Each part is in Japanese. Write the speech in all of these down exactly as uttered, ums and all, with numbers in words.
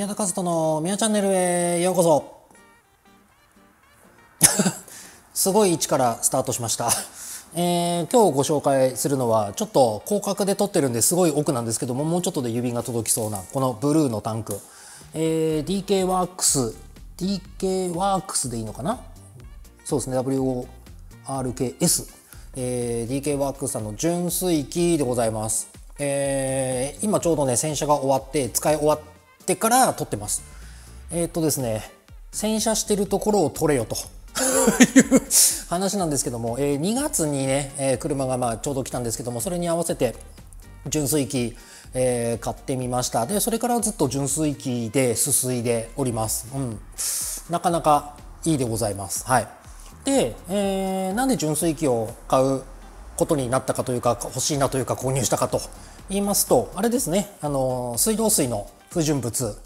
宮田和人の宮チャンネルへようこそ。すごい位置からスタートしました。えー、今日ご紹介するのはちょっと広角で撮ってるんですごい奥なんですけども、もうちょっとで指が届きそうなこのブルーのタンク、えー、ディーケー ワークス ディーケー ワークスでいいのかな。そうですね、 ダブリューオーアールケーエス、えー、ディーケー ワークスさんの純水機でございます。えー、今ちょうどね洗車が終わって使い終わってから撮ってます。えー、っとですね洗車してるところを撮れよという話なんですけども、えー、にがつにね、えー、車がまあちょうど来たんですけども、それに合わせて純水機、えー、買ってみました。でそれからずっと純水機ですすいでおります。うん、なかなかいいでございます。はい。で、えー、なんで純水機を買うことになったかというか、欲しいなというか購入したかと言いますと、あれですね、あの水道水の不純物、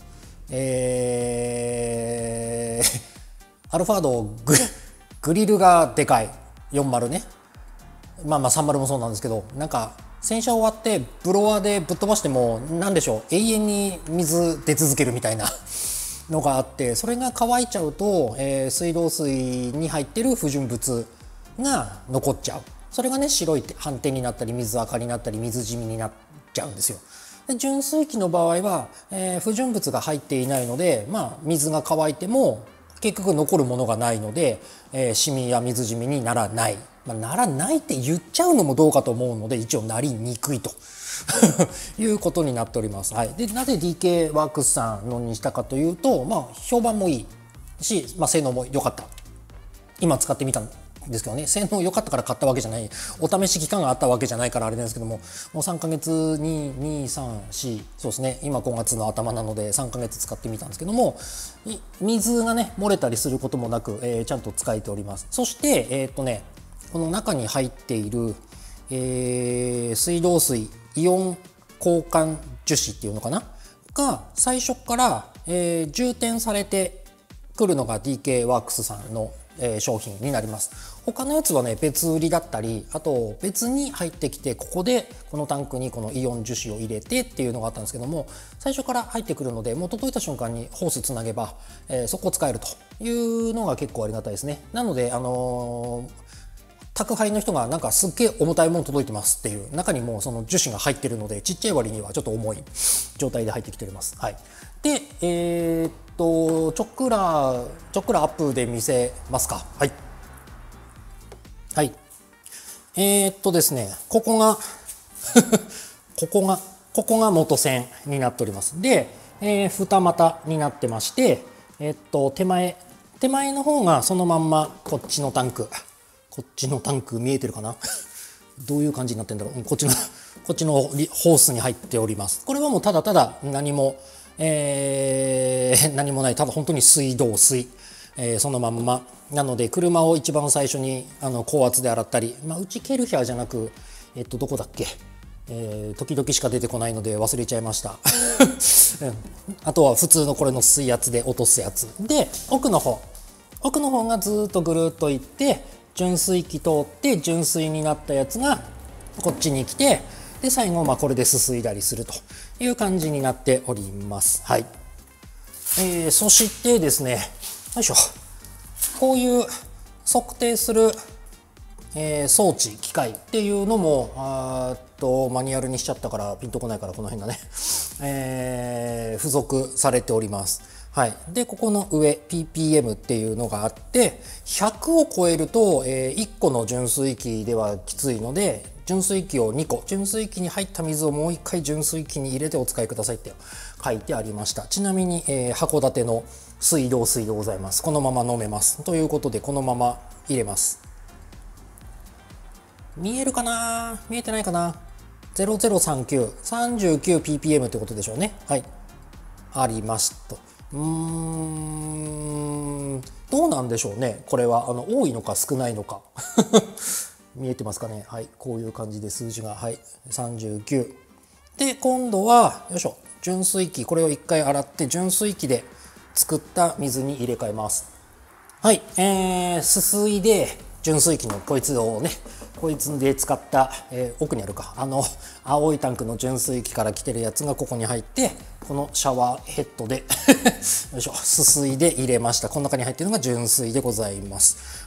えー、アルファード グ, グリルがでかいよんじゅうね、まあまあさんじゅうもそうなんですけど、なんか洗車終わってブロワーでぶっ飛ばしても何でしょう、永遠に水出続けるみたいなのがあって、それが乾いちゃうと、えー、水道水に入ってる不純物が残っちゃう。それがね白い斑点になったり水垢になったり水染みになっちゃうんですよ。で純水機の場合は、えー、不純物が入っていないので、まあ、水が乾いても結局残るものがないので、えー、シミや水染みにならない、まあ、ならないって言っちゃうのもどうかと思うので、一応なりにくいということになっております。はい、でなぜ ディーケー ワークスさんのにしたかというと、まあ、評判もいいし、まあ、性能も良かった。今使ってみたんですけどね、性能良かったから買ったわけじゃない、お試し期間があったわけじゃないからあれなんですけども、もうさんかげつににさんよん、そうですね、今ごがつの頭なのでさんかげつ使ってみたんですけども、水がね漏れたりすることもなく、えー、ちゃんと使えております。そしてえー、っとねこの中に入っている、えー、水道水イオン交換樹脂っていうのかなが最初から、えー、充填されてくるのが ディーケー ワークスさんのえー、商品になります。他のやつはね別売りだったり、あと別に入ってきてここでこのタンクにこのイオン樹脂を入れてっていうのがあったんですけども、最初から入ってくるのでもう届いた瞬間にホースつなげば、えー、そこを使えるというのが結構ありがたいですね。なのであのー宅配の人がなんかすっげえ重たいもの届いてますっていう、中にもうその樹脂が入ってるのでちっちゃい割にはちょっと重い状態で入ってきております。はい、でえー、っとちょっくらちょっくらアップで見せますか。はいはいえー、っとですねここがここがここが元栓になっております。で、えー、二股になってまして、えー、っと手前手前の方がそのまんまこっちのタンク、こっちのタンク見えてるかなどういう感じになってんだろう。こっちのこっちのホースに入っております。これはもうただただ何も、えー、何もない、ただ本当に水道水、えー、そのまんまなので、車を一番最初にあの高圧で洗ったり、まあ、うちケルヒャーじゃなく、えっとどこだっけ、えー、時々しか出てこないので忘れちゃいましたあとは普通のこれの水圧で落とすやつで、奥の方奥の方がずっとぐるっといって純水機通って純水になったやつがこっちに来て、で最後まあこれですすいだりするという感じになっております。はい、えー、そしてですね、よいしょ、こういう測定する、えー、装置機械っていうのもあーっとマニュアルにしちゃったからピンとこないからこの辺だね、えー、付属されております。はい、でここの上 ピーピーエム っていうのがあって、ひゃくを超えると、えー、いっこの純水機ではきついので、純水機をにこ、純水機に入った水をもういっかい純水機に入れてお使いくださいって書いてありました。ちなみに、えー、函館の水道水でございます。このまま飲めますということで、このまま入れます。見えるかな、見えてないかな。ゼロゼロさんきゅう、さんじゅうきゅうピーピーエム ってことでしょうね。はい、ありますと。うーん、どうなんでしょうね、これはあの多いのか少ないのか見えてますかね。はい、こういう感じで数字が、はい、さんじゅうきゅうで、今度はよいしょ、純水機、これをいっかい洗って純水機で作った水に入れ替えます。はい、えー、すすいで純水機のこいつをねこいつで使った、えー、奥にあるかあの青いタンクの純水器から来てるやつがここに入って、このシャワーヘッドでよいしょ、すすいで入れました。この中に入ってるのが純水でございます。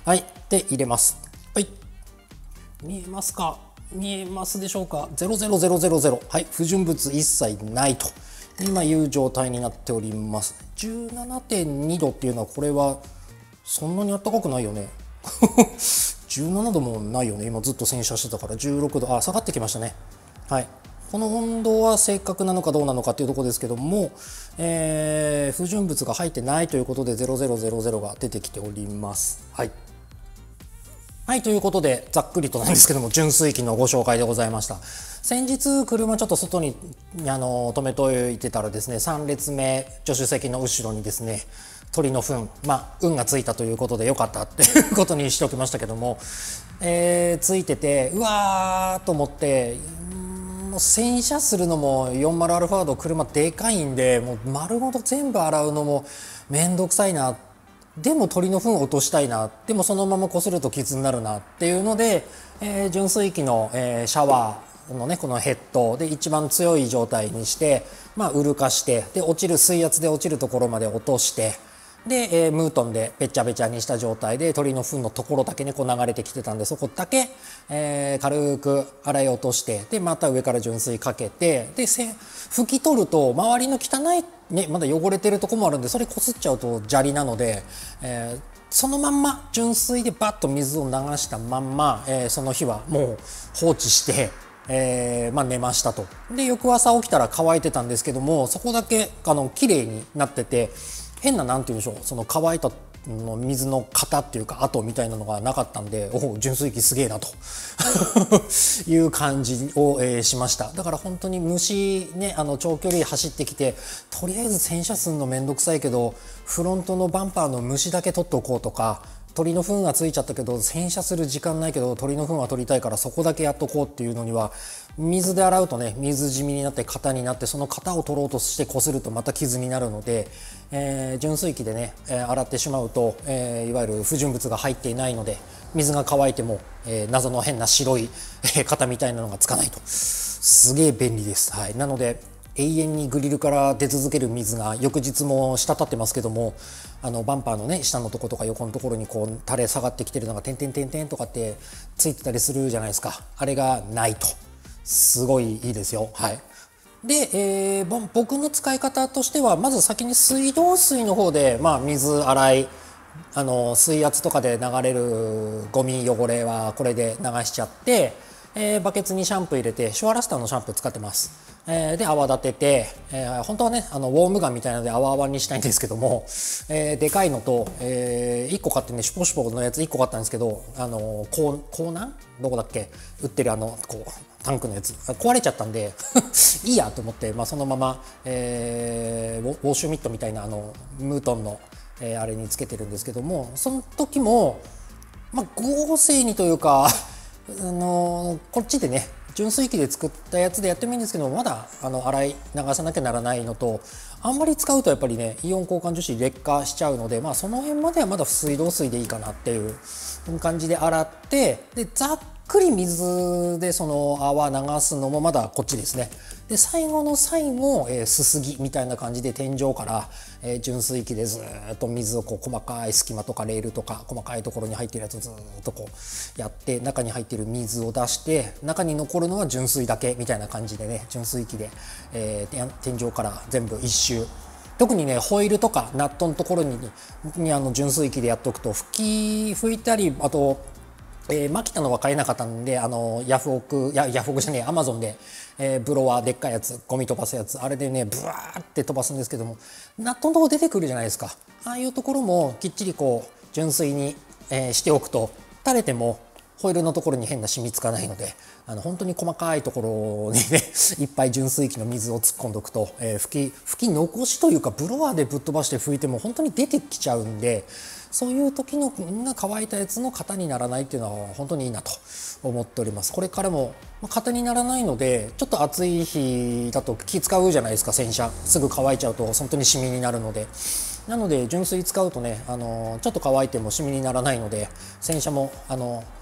はい、で入れます。はい、見えますか、見えますでしょうか。ゼロゼロゼロゼロゼロ、はい、不純物一切ないと今いう状態になっております。 じゅうななてんに 度っていうのは、これはそんなに暖かくないよねじゅうななどもないよね。今ずっと洗車してたからじゅうろくど、あ、下がってきましたね。はい、この温度は正確なのかどうなのかっていうところですけども、えー、不純物が入ってないということでゼロゼロゼロゼロが出てきております。はい、はい、ということでざっくりとなんですけども、純水器のご紹介でございました。先日車ちょっと外にあの止めといてたらですね、さん列目助手席の後ろにですね、鳥の糞、まあ運がついたということでよかったっていうことにしておきましたけども、えー、ついてて、うわーと思って、もう洗車するのも よんじゅうアルファード車でかいんで、もう丸ごと全部洗うのもめんどくさいな、でも鳥の糞を落としたいな、でもそのままこすると傷になるなっていうので、えー、純水器の、えー、シャワーのね、このヘッドで一番強い状態にして、まあ、ウル化して、で落ちる水圧で落ちるところまで落として、で、えー、ムートンでべっちゃべちゃにした状態で鳥の糞のところだけねこう流れてきてたんで、そこだけ、えー、軽く洗い落として、でまた上から純水かけて、で拭き取ると周りの汚い、ね、まだ汚れてるとこもあるんで、それこすっちゃうと砂利なので、えー、そのまんま純水でバッと水を流したまんま、えー、その日はもう放置して、えーまあ、寝ましたと。で翌朝起きたら乾いてたんですけども、そこだけあの綺麗になってて、変ななんていうんでしょう、その乾いたの水の型っていうか跡みたいなのがなかったんで、おお純水器すげえなという感じを、えー、しました。だから本当に虫ね、あの長距離走ってきて、とりあえず洗車するのめんどくさいけどフロントのバンパーの虫だけ取っておこうとか、鳥の糞がついちゃったけど洗車する時間ないけど鳥の糞は取りたいからそこだけやっとこうっていうのには、水で洗うとね水染みになって型になって、その型を取ろうとしてこするとまた傷になるので、えー、純水器でね、えー、洗ってしまうと、えー、いわゆる不純物が入っていないので、水が乾いても、えー、謎の変な白い型みたいなのがつかないと、すげえ便利です。はい、なので永遠にグリルから出続ける水が翌日も滴ってますけども、あのバンパーのね下のとことか横のところにこう垂れ下がってきてるのが点々点々とかってついてたりするじゃないですか。あれがないとすごいいいですよ。はい、で、えー、僕の使い方としては、まず先に水道水の方で、まあ、水洗い、あの水圧とかで流れるゴミ汚れはこれで流しちゃって、えー、バケツにシャンプー入れて、シュワラスターのシャンプー使ってます。えー、で泡立てて、えー、本当はねあのウォームガンみたいなので泡泡にしたいんですけども、えー、でかいのと、えー、いっこ買ってね、シュポシュポのやついっこ買ったんですけど、あのコーナーどこだっけ売ってるあのこうタンクのやつ壊れちゃったんでいいやと思って、まあ、そのまま、えー、ウォーシュミットみたいなあのムートンの、えー、あれにつけてるんですけども、その時も、まあ、合成にというかあのこっちでね純水器で作ったやつでやってもいいんですけど、まだあの洗い流さなきゃならないのと、あんまり使うとやっぱりねイオン交換樹脂劣化しちゃうので、まあ、その辺まではまだ水道水でいいかなっていう感じで洗って、でざっくり水でその泡流すのもまだこっちですね。で最後の最後、えー、すすぎみたいな感じで天井から、えー、純水器でずっと水をこう細かい隙間とかレールとか細かいところに入っているやつをずっとこうやって、中に入っている水を出して、中に残るのは純水だけみたいな感じでね、純水器で、えー、天井から全部一周、特にねホイールとかナットのところににあの純水器でやっておくと拭き拭いたり、あとえー、マキタのは買えなかったんで、あのヤフオクやヤフオクじゃねえアマゾンで、えー、ブロワーでっかいやつ、ゴミ飛ばすやつ、あれでねブワーって飛ばすんですけども、ナットのとこ出てくるじゃないですか。ああいうところもきっちりこう純水に、えー、しておくと、垂れてもホイールのところに変な染みつかないので、あの本当に細かいところにねいっぱい純水器の水を突っ込んでおくと、えー、拭き拭き残しというかブロワーでぶっ飛ばして拭いても本当に出てきちゃうんで、そういう時のが乾いたやつの型にならないっていうのは本当にいいなと思っております。これからも型にならないので、ちょっと暑い日だと気使うじゃないですか。洗車すぐ乾いちゃうと本当にシミになるので、なので純水使うとね、あのちょっと乾いてもシミにならないので、洗車もあの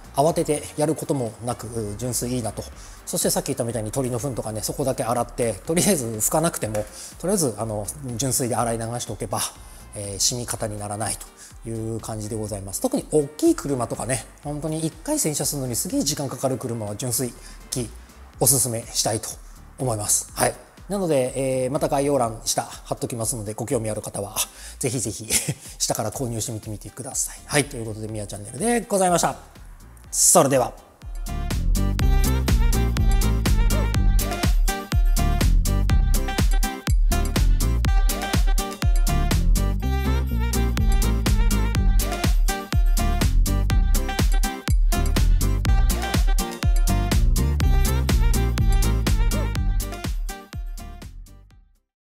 慌ててやることもなく純粋いいなと。そしてさっき言ったみたいに鳥の糞とかね、そこだけ洗って、とりあえず拭かなくてもとりあえずあの純粋で洗い流しておけば、えー、死に方にならないという感じでございます。特に大きい車とかね、本当にいっかい洗車するのにすげえ時間かかる車は純粋機おすすめしたいと思います。はい。なので、えー、また概要欄下貼っときますので、ご興味ある方はぜひぜひ下から購入してみてみてください。はい、ということでみやチャンネルでございました。それでは。